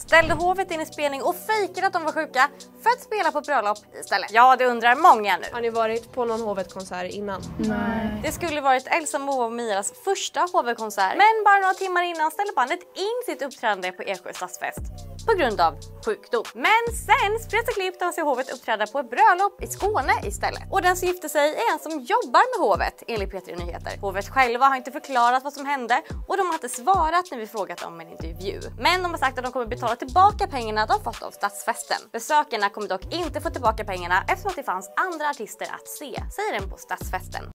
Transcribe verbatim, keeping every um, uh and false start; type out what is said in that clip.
ställde hovet in i spelning och fejkade att de var sjuka för att spela på bröllop istället. Ja, det undrar många nu. Har ni varit på någon hovet-konsert innan? Nej. Det skulle varit Elsa, Moa och Mias första hovet-konsert, men bara några timmar innan ställde bandet in sitt uppträdande på Eksjö stadsfest på grund av sjukdom. Men sen spreds ett klipp där man ser hovet uppträda på ett bröllop i Skåne istället. Och den som gifte sig är en som jobbar med hovet, enligt P tre Nyheter. Hovet själva har inte förklarat vad som hände och de har inte svarat när vi frågat om en intervju. Men de har sagt att de kommer betala tillbaka pengarna de fått av stadsfesten. Besökarna kommer dock inte få tillbaka pengarna eftersom att det fanns andra artister att se, säger den på stadsfesten.